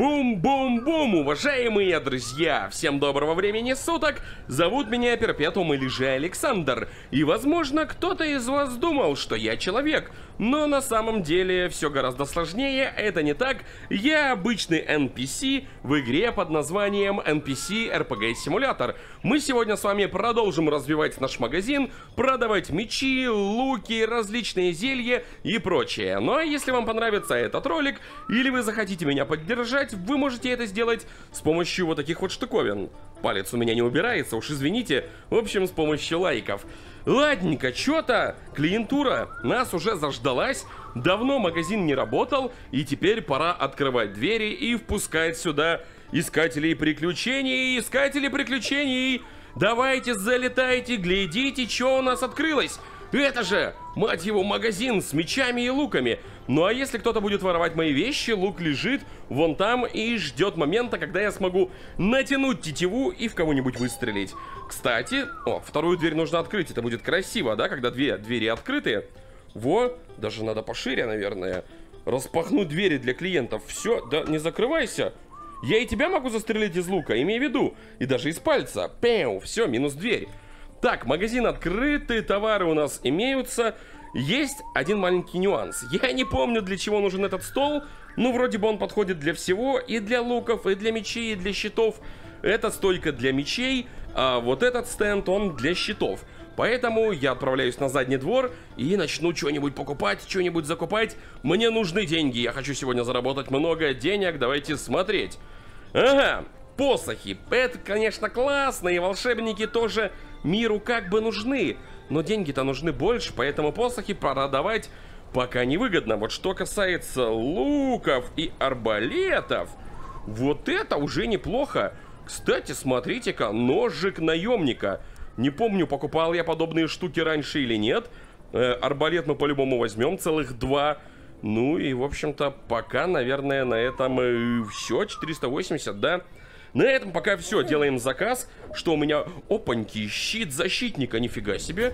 Бум-бум-бум, уважаемые друзья! Всем доброго времени суток! Зовут меня Перпетум или же Александр. И возможно, кто-то из вас думал, что я человек. Но на самом деле все гораздо сложнее, это не так. Я обычный NPC в игре под названием NPC RPG Simulator. Мы сегодня с вами продолжим развивать наш магазин, продавать мечи, луки, различные зелья и прочее. Ну а если вам понравится этот ролик, или вы захотите меня поддержать, вы можете это сделать с помощью вот таких вот штуковин. Палец у меня не убирается, уж извините. В общем, с помощью лайков. Ладненько, чё-то клиентура нас уже заждалась. Давно магазин не работал, и теперь пора открывать двери и впускать сюда искателей приключений. Искатели приключений! Давайте залетайте, глядите, что у нас открылось. Это же, мать его, магазин с мечами и луками. Ну а если кто-то будет воровать мои вещи, лук лежит вон там и ждет момента, когда я смогу натянуть тетиву и в кого-нибудь выстрелить. Кстати, вторую дверь нужно открыть, это будет красиво, да, когда две двери открыты. Во, даже надо пошире, наверное. Распахнуть двери для клиентов. Все, да не закрывайся. Я и тебя могу застрелить из лука, имей в виду. И даже из пальца. Пэу, все, минус дверь. Так, магазин открытый, товары у нас имеются. Есть один маленький нюанс. Я не помню, для чего нужен этот стол. Ну, вроде бы он подходит для всего. И для луков, и для мечей, и для щитов. Это стойка для мечей, а вот этот стенд, он для щитов. Поэтому я отправляюсь на задний двор и начну что-нибудь покупать, что-нибудь закупать. Мне нужны деньги, я хочу сегодня заработать много денег, давайте смотреть. Ага, посохи. Это, конечно, классно, и волшебники тоже миру как бы нужны. Но деньги-то нужны больше, поэтому посохи продавать пока невыгодно. Вот что касается луков и арбалетов, вот это уже неплохо. Кстати, смотрите-ка, ножик наемника. Не помню, покупал я подобные штуки раньше или нет. Арбалет мы по-любому возьмем, целых 2. Ну и, в общем-то, пока, наверное, на этом все. 480, да? На этом пока все. Делаем заказ. Что у меня? Опаньки, щит защитника, нифига себе.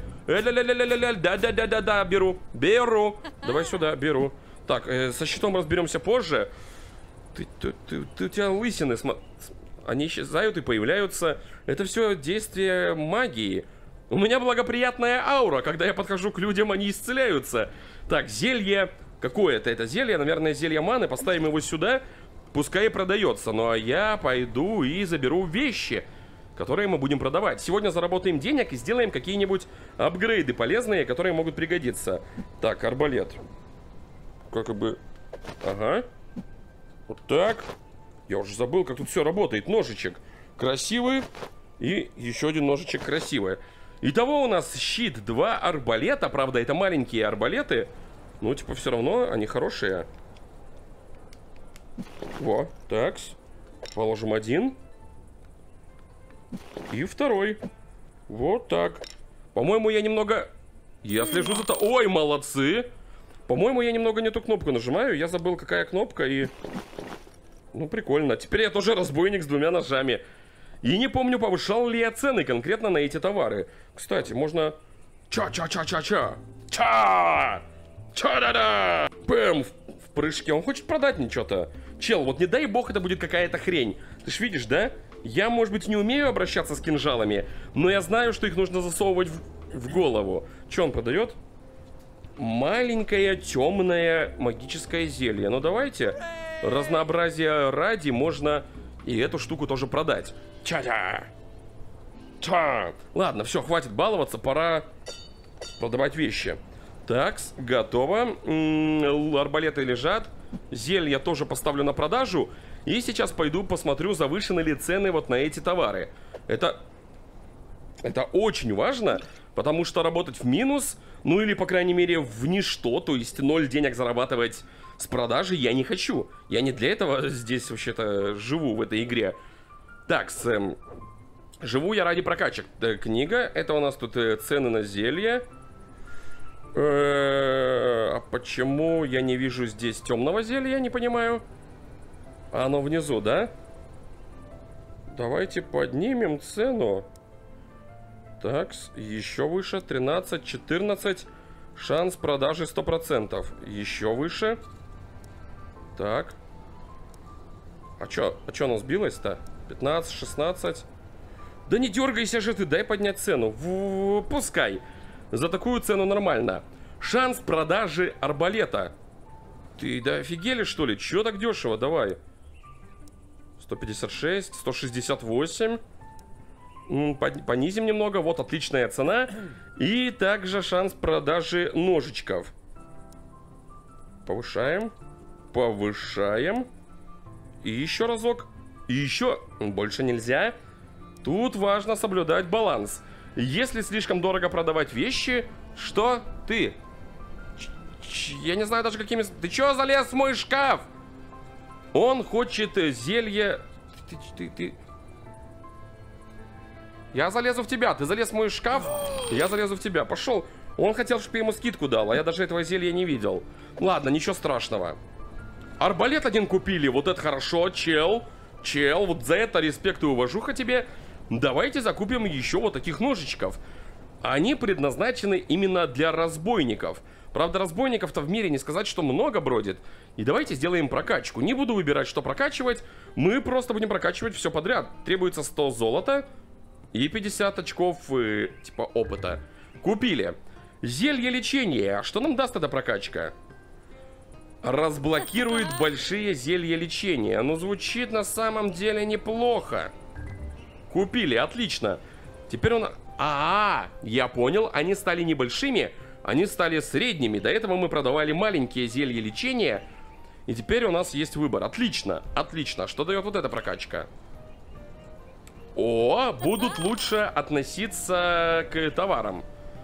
Да-да-да-да-да, беру. Беру. Давай сюда, беру. Так, со щитом разберемся позже. Ты у тебя лысины, они исчезают и появляются. Это все действие магии. У меня благоприятная аура. Когда я подхожу к людям, они исцеляются. Так, зелье. Какое-то это зелье. Наверное, зелье маны. Поставим его сюда. Пускай продается. Ну а я пойду и заберу вещи, которые мы будем продавать. Сегодня заработаем денег и сделаем какие-нибудь апгрейды полезные, которые могут пригодиться. Так, арбалет. Как бы... Ага. Вот так. Я уже забыл, как тут все работает. Ножичек красивый. И еще один ножичек красивый. Итого у нас щит, 2 арбалета. Правда, это маленькие арбалеты. Ну, типа, все равно они хорошие. Во, такс. Положим один. И второй. Вот так. По-моему, я немного... Я слежу за... Ой, молодцы. По-моему, я немного не ту кнопку нажимаю. Я забыл, какая кнопка, и... Ну, прикольно. Теперь я тоже разбойник с 2 ножами. И не помню, повышал ли я цены конкретно на эти товары. Кстати, можно... Ча-ча-ча-ча-ча! Ча! Ча-да-да! Пэм! В прыжке. Он хочет продать мне что-то. Чел, вот не дай бог это будет какая-то хрень. Ты ж видишь, да? Я, может быть, не умею обращаться с кинжалами, но я знаю, что их нужно засовывать в голову. Что он продает? Маленькое темное магическое зелье. Ну, давайте... Разнообразия ради можно и эту штуку тоже продать. Ча-ча! Ча! Ладно, все, хватит баловаться, пора продавать вещи. Так, готово. Арбалеты лежат. Зелья тоже поставлю на продажу. И сейчас пойду посмотрю, завышены ли цены вот на эти товары. Это очень важно, потому что работать в минус, ну или, по крайней мере, в ничто, то есть 0 денег зарабатывать с продажи я не хочу. Я не для этого здесь вообще-то живу в этой игре. Так, живу я ради прокачек. Книга, это у нас тут цены на зелья. А почему я не вижу здесь темного зелья, я не понимаю. Оно внизу, да? Давайте поднимем цену. Так, еще выше, 13, 14. Шанс продажи 100%. Еще выше. Так. А чё оно сбилось-то? 15, 16. Да не дергайся же ты, дай поднять цену. Пускай. За такую цену нормально. Шанс продажи арбалета. Ты да офигели, что ли? Чё так дешево? Давай. 156, 168. Понизим немного. Вот отличная цена. И также шанс продажи ножичков. Повышаем. Повышаем. И еще разок. И еще. Больше нельзя. Тут важно соблюдать баланс. Если слишком дорого продавать вещи, что ты? Я не знаю даже какими... Ты чё залез в мой шкаф? Он хочет зелье... Ты... Я залезу в тебя. Ты залез в мой шкаф, я залезу в тебя. Пошел. Он хотел, чтобы я ему скидку дал, а я даже этого зелья не видел. Ладно, ничего страшного. Арбалет один купили. Вот это хорошо, чел. Чел, вот за это респект и уважуха тебе. Давайте закупим еще вот таких ножичков. Они предназначены именно для разбойников. Правда, разбойников-то в мире не сказать, что много бродит. И давайте сделаем прокачку. Не буду выбирать, что прокачивать. Мы просто будем прокачивать все подряд. Требуется 100 золота и 50 очков, типа, опыта. Купили. Зелье лечения. Что нам даст эта прокачка? Разблокирует большие зелья лечения. Ну, звучит на самом деле неплохо. Купили, отлично. Теперь он... я понял, они стали небольшими, они стали средними. До этого мы продавали маленькие зелья лечения. И теперь у нас есть выбор. Отлично, отлично. Что дает вот эта прокачка? О, будут лучше относиться к товарам.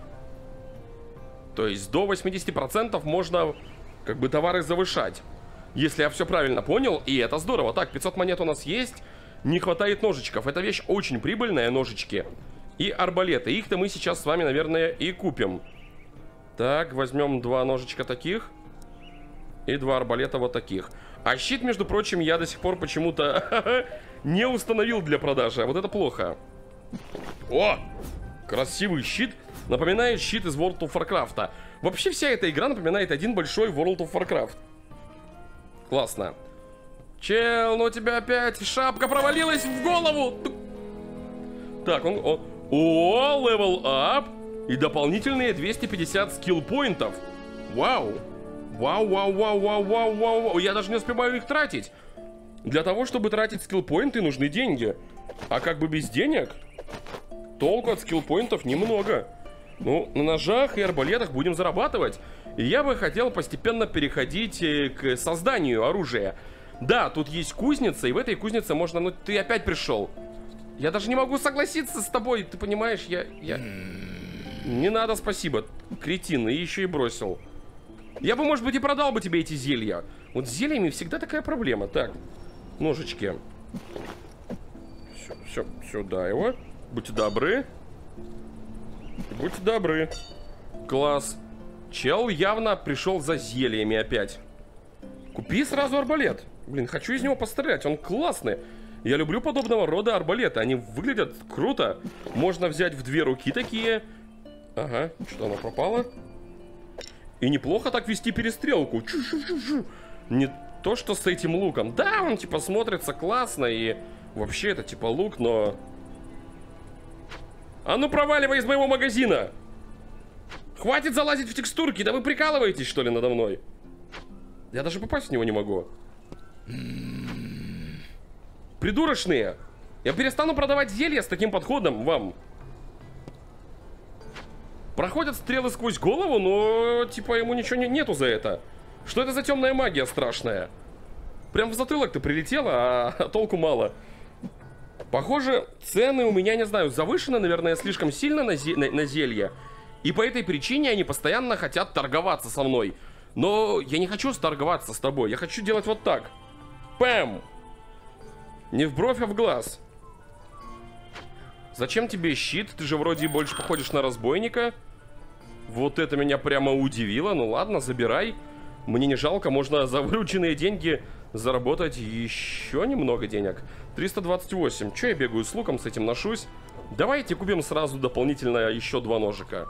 То есть до 80% можно как бы товары завышать. Если я все правильно понял, и это здорово. Так, 500 монет у нас есть. Не хватает ножичков. Эта вещь очень прибыльная, ножички. И арбалеты. Их-то мы сейчас с вами, наверное, и купим. Так, возьмем 2 ножичка таких. И 2 арбалета вот таких. А щит, между прочим, я до сих пор почему-то не установил для продажи. А вот это плохо. О! Красивый щит. Напоминает щит из World of Warcraft. Вообще вся эта игра напоминает один большой World of Warcraft. Классно. Чел, ну у тебя опять шапка провалилась в голову. Так, о, левел ап. И дополнительные 250 скилл-поинтов. Вау. Вау. Я даже не успеваю их тратить. Для того, чтобы тратить скилл-поинты, нужны деньги. А как бы без денег, толку от скилл-поинтов немного. Ну, на ножах и арбалетах будем зарабатывать. И я бы хотел постепенно переходить к созданию оружия. Да, тут есть кузница, и в этой кузнице можно... Ну, ты опять пришел. Я даже не могу согласиться с тобой, ты понимаешь, я... Не надо, спасибо, кретин, и еще и бросил. Я бы, может быть, и продал бы тебе эти зелья. Вот с зельями всегда такая проблема. Так, ножички. Все, сюда его. Будьте добры. Будьте добры. Класс. Чел явно пришел за зельями опять. Купи сразу арбалет. Блин, хочу из него пострелять, он классный. Я люблю подобного рода арбалеты, они выглядят круто. Можно взять в 2 руки такие. Ага, что она пропала? И неплохо так вести перестрелку. Не то, что с этим луком. Да, он типа смотрится классно и вообще это типа лук, но... А ну проваливай из моего магазина! Хватит залазить в текстурки, да вы прикалываетесь что ли надо мной? Я даже попасть в него не могу. Придурочные! Я перестану продавать зелья с таким подходом вам. Проходят стрелы сквозь голову, но типа ему ничего нету за это. Что это за темная магия страшная? Прям в затылок-то прилетела, а толку мало. Похоже, цены у меня, не знаю, завышены, наверное, слишком сильно на зелье. И по этой причине они постоянно хотят торговаться со мной. Но я не хочу торговаться с тобой, я хочу делать вот так. Пэм! Не в бровь, а в глаз. Зачем тебе щит? Ты же вроде больше походишь на разбойника. Вот это меня прямо удивило. Ну ладно, забирай. Мне не жалко, можно за вырученные деньги заработать еще немного денег. 328. Че я бегаю с луком, с этим ношусь? Давайте купим сразу дополнительно еще 2 ножика.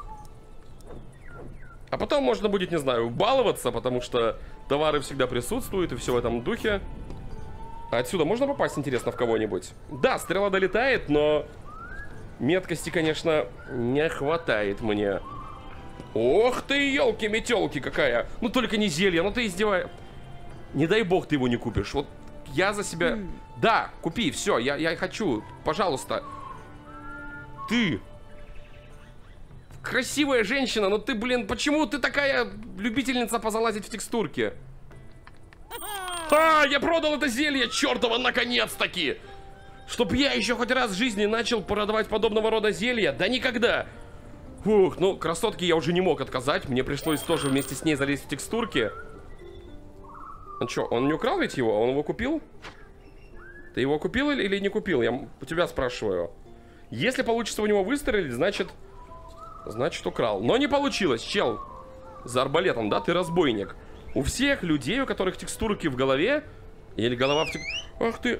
А потом можно будет, не знаю, баловаться, потому что товары всегда присутствуют и все в этом духе. Отсюда можно попасть, интересно, в кого-нибудь? Да, стрела долетает, но меткости, конечно, не хватает мне. Ох ты, елки-метелки какая. Ну только не зелье, ну ты издеваешь. Не дай бог ты его не купишь. Вот я за себя... Да, купи, все, я хочу, пожалуйста. Ты... Красивая женщина, но ты, блин, почему ты такая любительница позалазить в текстурки? Я продал это зелье, чертово, наконец-таки! Чтоб я еще хоть раз в жизни начал продавать подобного рода зелья, да никогда! Фух, ну, красотке я уже не мог отказать, мне пришлось тоже вместе с ней залезть в текстурки. Он что, он не украл ведь его? Он его купил? Ты его купил или не купил? Я у тебя спрашиваю. Если получится у него выстрелить, значит украл. Но не получилось, чел. За арбалетом, да? Ты разбойник. У всех людей, у которых текстурки в голове, или голова в Ах ты.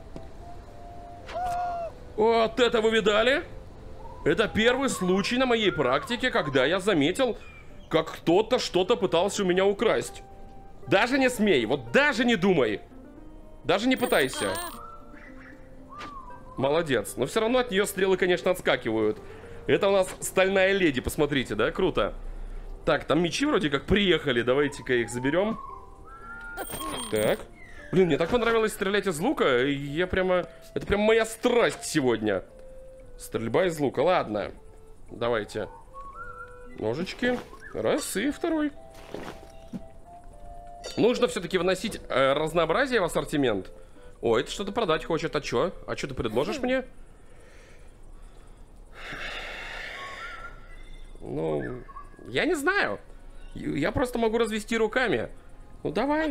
Вот это вы видали? Это первый случай на моей практике, когда я заметил, как кто-то что-то пытался у меня украсть. Даже не смей, вот даже не думай. Даже не пытайся. Молодец. Но все равно от нее стрелы, конечно, отскакивают. Это у нас стальная леди, посмотрите, да? Круто. Так, там мечи вроде как приехали. Давайте-ка их заберем. Так. Блин, мне так понравилось стрелять из лука. Я прямо... Это прям моя страсть сегодня. Стрельба из лука. Ладно. Давайте. Ножички. Раз и второй. Нужно все-таки вносить разнообразие в ассортимент. О, это что-то продать хочет. А что? А что ты предложишь мне? Ну, я не знаю. Я просто могу развести руками. Ну, давай.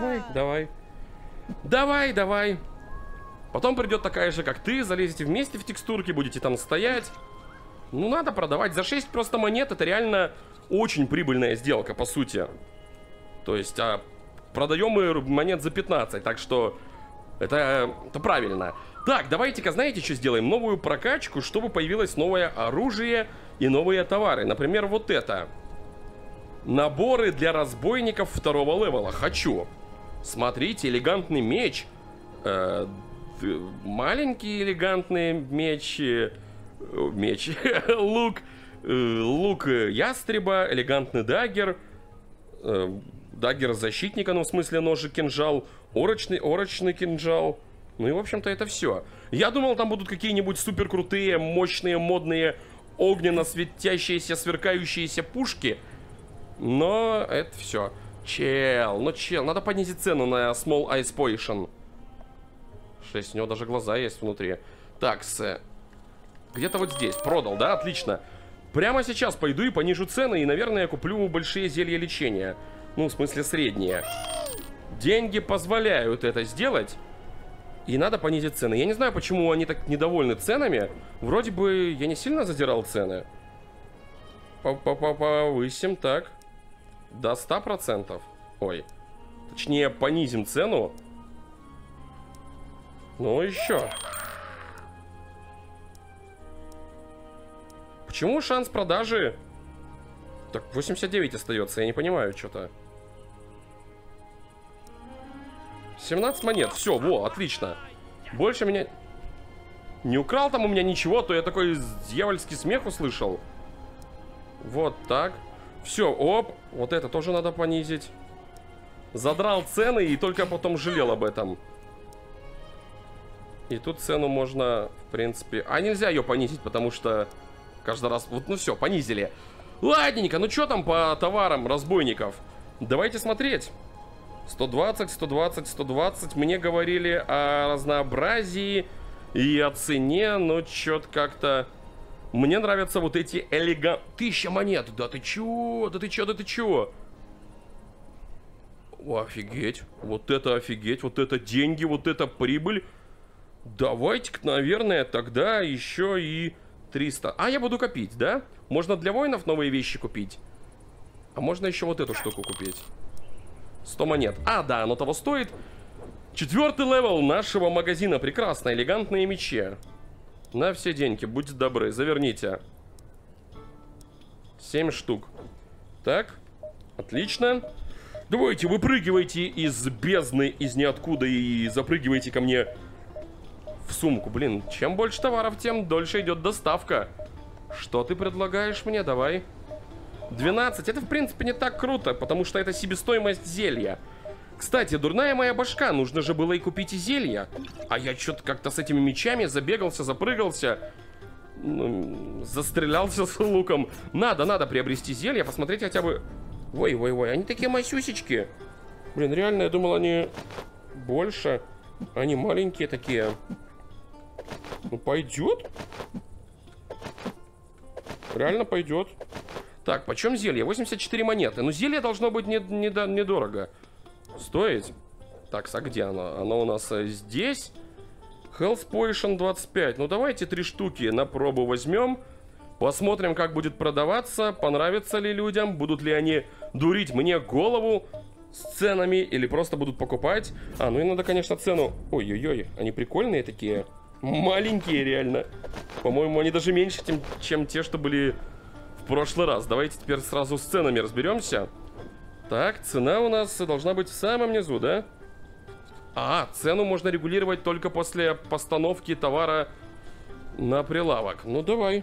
Давай. Потом придет такая же, как ты. Залезете вместе в текстурки, будете там стоять. Ну, надо продавать. За 6 просто монет это реально очень прибыльная сделка, по сути. То есть, продаем мы монет за 15. Так что, это правильно. Так, давайте-ка, знаете, что сделаем? Новую прокачку, чтобы появилось новое оружие и новые товары. Например, вот это. Наборы для разбойников 2-го левела. Хочу. Смотрите, элегантный меч. Маленький элегантный меч. Лук. Лук ястреба. Элегантный даггер. Даггер защитника, ну в смысле ножик, кинжал. Орочный кинжал. Ну и в общем-то это все. Я думал, там будут какие-нибудь супер крутые, мощные, модные, огненно светящиеся, сверкающиеся пушки. Но это все. Чел, надо понизить цену на Small Ice Potion. 6, у него даже глаза есть внутри. Так, где-то вот здесь. Продал, да? Отлично. Прямо сейчас пойду и понижу цены. И, наверное, куплю большие зелья лечения. Ну, в смысле, средние. Деньги позволяют это сделать. И надо понизить цены. Я не знаю, почему они так недовольны ценами. Вроде бы я не сильно задирал цены. Повысим, так. До 100%. Ой. Точнее, понизим цену. Ну, еще. Почему шанс продажи... Так, 89 остается, я не понимаю, что-то. 17 монет, все, во, отлично. Больше меня... Не украл там у меня ничего, то я такой дьявольский смех услышал. Вот так. Все, оп, вот это тоже надо понизить. Задрал цены и только потом жалел об этом. И тут цену можно, в принципе... А нельзя ее понизить, потому что каждый раз... Вот, ну все, понизили. Ладненько, ну что там по товарам разбойников? Давайте смотреть. 120, 120, 120. Мне говорили о разнообразии и о цене, но что-то как-то... Мне нравятся вот эти элегант... 1000 монет! Да ты чё? Да ты чё? Да ты чё? О, офигеть. Вот это офигеть. Вот это деньги, вот это прибыль. Давайте-ка, наверное, тогда еще и 300. А, я буду копить, да? Можно для воинов новые вещи купить. А можно еще вот эту штуку купить. 100 монет. А, да, оно того стоит. 4-й левел нашего магазина. Прекрасно. Элегантные мечи. На все деньги. Будьте добры. Заверните. 7 штук. Так. Отлично. Давайте, выпрыгивайте из бездны, из ниоткуда и запрыгивайте ко мне в сумку. Блин, чем больше товаров, тем дольше идет доставка. Что ты предлагаешь мне? Давай. 12. Это, в принципе, не так круто, потому что это себестоимость зелья. Кстати, дурная моя башка, нужно же было и купить и зелья. А я что-то как-то с этими мечами забегался, запрыгался, застрелялся с луком. Надо приобрести зелья, посмотреть хотя бы... Ой, они такие масюсечки. Блин, реально, я думал, они больше. Они маленькие такие. Ну, пойдет. Реально пойдет. Так, почем зелье? 84 монеты. Ну, зелье должно быть недорого стоить. Так, а где оно? Оно у нас здесь. Health Potion 25. Ну, давайте 3 штуки на пробу возьмем. Посмотрим, как будет продаваться. Понравится ли людям. Будут ли они дурить мне голову с ценами. Или просто будут покупать. А, ну и надо, конечно, цену... Ой-ой-ой, они прикольные такие. Маленькие, реально. По-моему, они даже меньше, чем те, что были в прошлый раз. Давайте теперь сразу с ценами разберемся. Так, цена у нас должна быть в самом низу, да? А, цену можно регулировать только после постановки товара на прилавок. Ну, давай.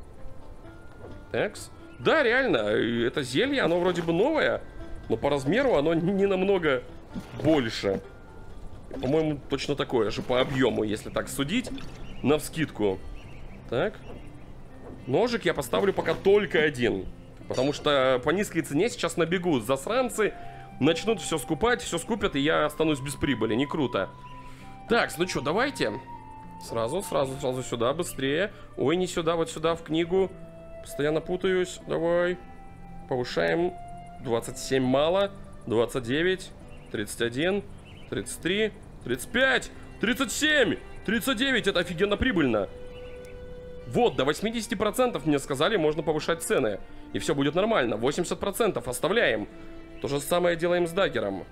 Экс. Да, реально, это зелье, оно вроде бы новое, но по размеру оно не намного больше. По-моему, точно такое же по объему, если так судить, навскидку. Так. Ножик я поставлю пока только один. Потому что по низкой цене сейчас набегут засранцы, начнут все скупать, все скупят, и я останусь без прибыли. Не круто. Так, ну что, давайте. Сразу сюда, быстрее. Ой, не сюда, вот сюда, в книгу. Постоянно путаюсь. Давай. Повышаем. 27 мало. 29. 31. 33. 35. 37. 39. Это офигенно прибыльно. Вот, до 80% мне сказали, можно повышать цены. И все будет нормально. 80% оставляем. То же самое делаем с даггером.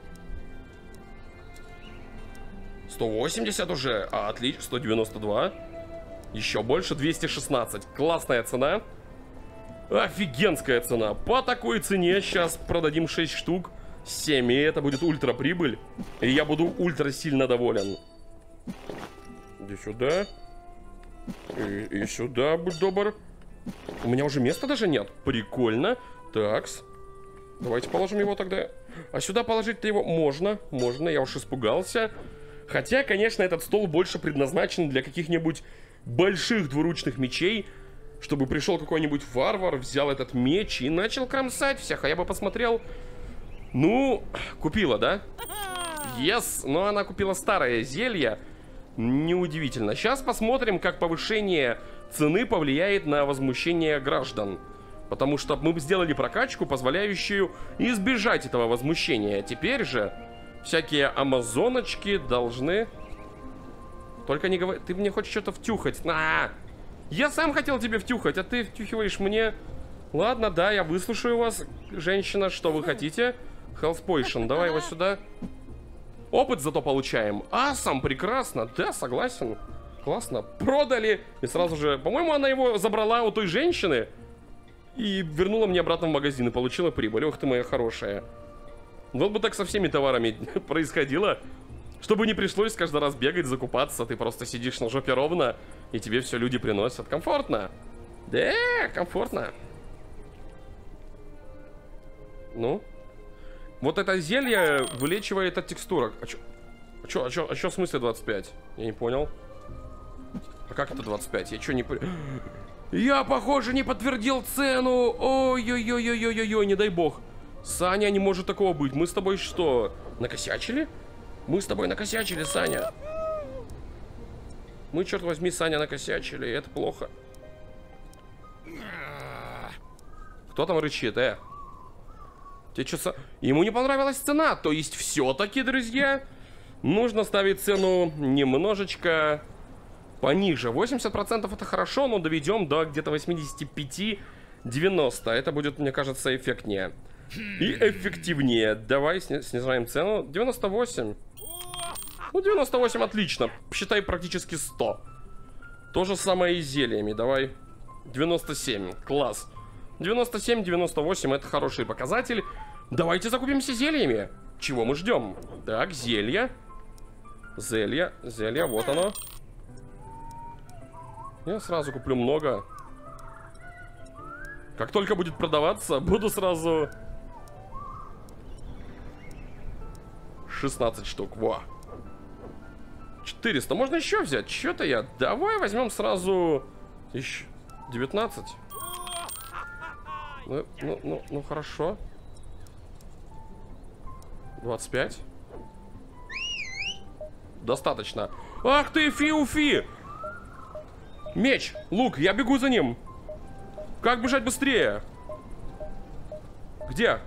180 уже. А, отлично. 192. Еще больше. 216. Классная цена. Офигенская цена. По такой цене сейчас продадим 6 штук. 7. И это будет ультра прибыль. И я буду ультра сильно доволен. Иди сюда. И сюда, будь добр. У меня уже места даже нет. Прикольно. Такс. Давайте положим его тогда. А сюда положить-то его можно. Можно, я уж испугался. Хотя, конечно, этот стол больше предназначен для каких-нибудь больших двуручных мечей. Чтобы пришел какой-нибудь варвар, взял этот меч и начал кромсать всех. А я бы посмотрел. Ну, купила, да? Yes, но она купила старое зелье. Неудивительно. Сейчас посмотрим, как повышение цены повлияет на возмущение граждан. Потому что мы сделали прокачку, позволяющую избежать этого возмущения. Теперь же всякие амазоночки должны... Только не говори... Ты мне хочешь что-то втюхать. Я сам хотел тебе втюхать, а ты втюхиваешь мне. Ладно, да, я выслушаю вас, женщина. Что вы хотите? Health Potion, давай его сюда. Опыт зато получаем. Сам прекрасно. Да, согласен. Классно. Продали. И сразу же... По-моему, она его забрала у той женщины. И вернула мне обратно в магазин. И получила прибыль. Ох ты моя хорошая. Вот бы так со всеми товарами происходило. Чтобы не пришлось каждый раз бегать, закупаться. Ты просто сидишь на жопе ровно. И тебе все люди приносят. Комфортно. Да, комфортно. Ну? Вот это зелье вылечивает от текстурок. А чё в смысле 25? Я не понял. А как это 25? Я чё не понял? Я, похоже, не подтвердил цену. Ой-ой-ой-ой-ой-ой, не дай бог. Саня, не может такого быть. Мы с тобой что, накосячили? Мы с тобой накосячили, Саня. Мы, черт возьми, Саня, накосячили. Это плохо. Кто там рычит, Тебе что, ему не понравилась цена. То есть все-таки, друзья, нужно ставить цену немножечко пониже. 80% это хорошо, но доведем до где-то 85-90. Это будет, мне кажется, эффектнее. И эффективнее. Давай снижаем цену. 98. Ну, 98 отлично. Считай, практически 100. То же самое и с зельями. Давай. 97. Класс. 97-98 это хороший показатель. Давайте закупимся зельями. Чего мы ждем? Так, зелья. Зелья, вот оно. Я сразу куплю много. Как только будет продаваться, буду сразу... 16 штук, во. 400, можно еще взять. Что-то я... Давай возьмем сразу... 19. Ну, хорошо. 25. Достаточно. Ах ты, фи-уфи! Меч, лук, я бегу за ним. Как бежать быстрее? Где?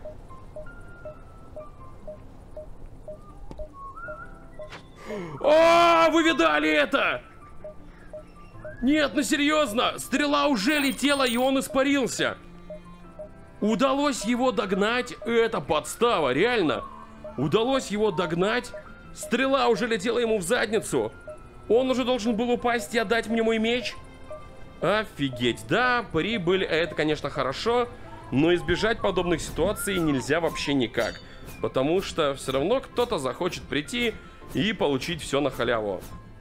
О, вы видали это? Нет, ну серьезно. Стрела уже летела, и он испарился. Удалось его догнать. Это подстава, реально. Удалось его догнать. Стрела уже летела ему в задницу. Он уже должен был упасть и отдать мне мой меч. Офигеть, да, прибыль, это, конечно, хорошо. Но избежать подобных ситуаций нельзя вообще никак. Потому что все равно кто-то захочет прийти и получить все на халяву.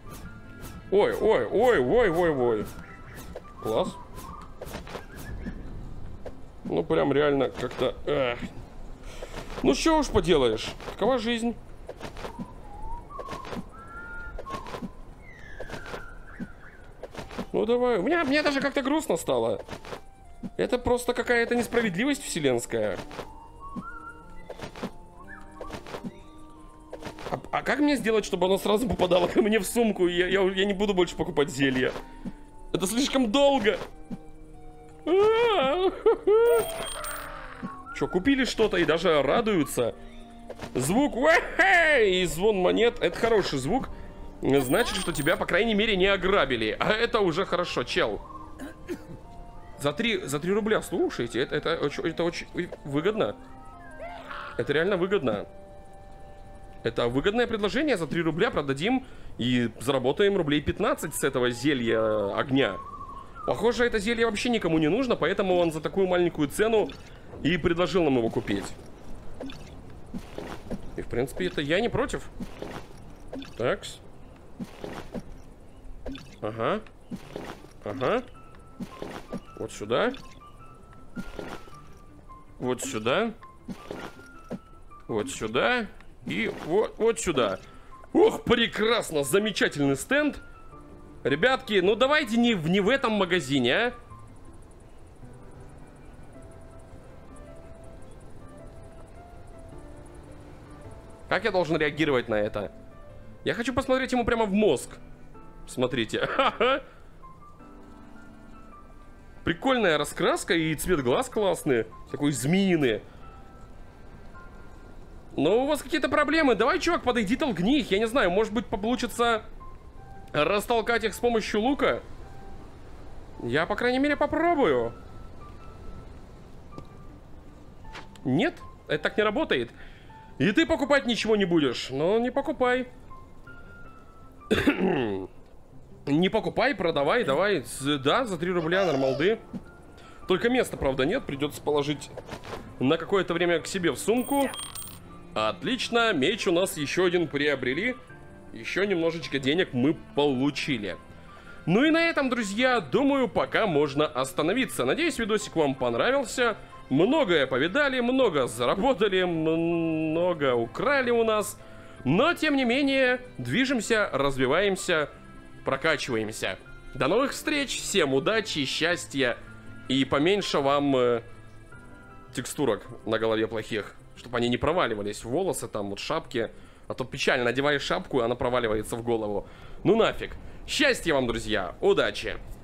Ой. Класс. Ну, прям реально как-то... Ну, что уж поделаешь. Такова жизнь. Ну, давай. Мне даже как-то грустно стало. Это просто какая-то несправедливость вселенская. А как мне сделать, чтобы оно сразу попадало ко мне в сумку, и я не буду больше покупать зелья? Это слишком долго. Че, купили что-то и даже радуются. Звук и звон монет. Это хороший звук. Значит, что тебя, по крайней мере, не ограбили. А это уже хорошо, чел. За 3 рубля, слушайте, это очень выгодно. Это реально выгодно. Это выгодное предложение. За 3 рубля продадим и заработаем рублей 15 с этого зелья огня. Похоже, это зелье вообще никому не нужно, поэтому он за такую маленькую цену и предложил нам его купить. И, в принципе, это я не против. Такс. Ага. Вот сюда. Вот сюда. Вот сюда. И вот сюда. Ох, прекрасно, замечательный стенд. Ребятки, ну давайте не в этом магазине, а. Как я должен реагировать на это? Я хочу посмотреть ему прямо в мозг. Смотрите. Прикольная раскраска и цвет глаз классный. Такой змеиный. Но у вас какие-то проблемы. Давай, чувак, подойди, толкни их. Я не знаю, может быть, получится растолкать их с помощью лука. Я, по крайней мере, попробую. Нет, это так не работает. И ты покупать ничего не будешь. Ну, не покупай. Не покупай, продавай, давай. Да, за 3 рубля нормалды. Только места, правда, нет. Придется положить на какое-то время к себе в сумку. Отлично, меч у нас еще один приобрели. Еще немножечко денег мы получили. Ну и на этом, друзья, думаю, пока можно остановиться. Надеюсь, видосик вам понравился. Многое повидали, много заработали, много украли у нас. Но, тем не менее, движемся, развиваемся, прокачиваемся. До новых встреч, всем удачи, счастья и поменьше вам текстурок на голове плохих. Чтобы они не проваливались в волосы, там вот шапки. А то печально, надеваешь шапку, и она проваливается в голову. Ну нафиг. Счастья вам, друзья, удачи.